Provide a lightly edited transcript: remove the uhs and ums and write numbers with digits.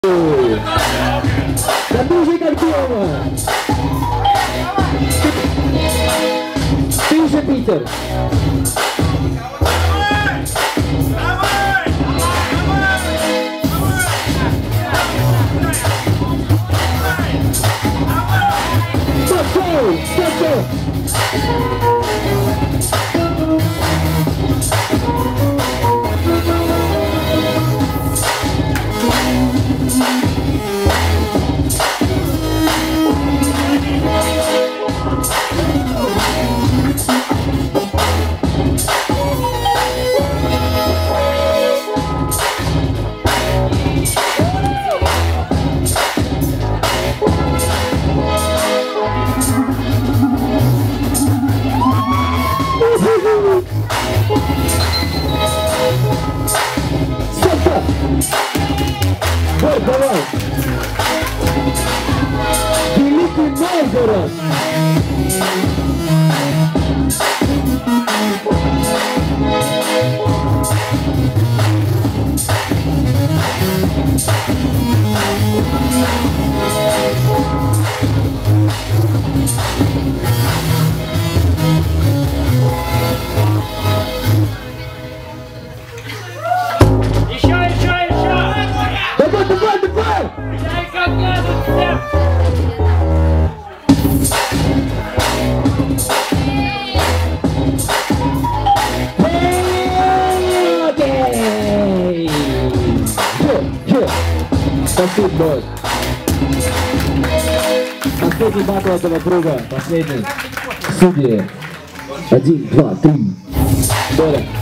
Задуши как дома. Ты же Питер. Давай! Великий Новгород! Спасибо. Последний батл этого круга. Последний. Судьи. 1, 2, 3. Боря.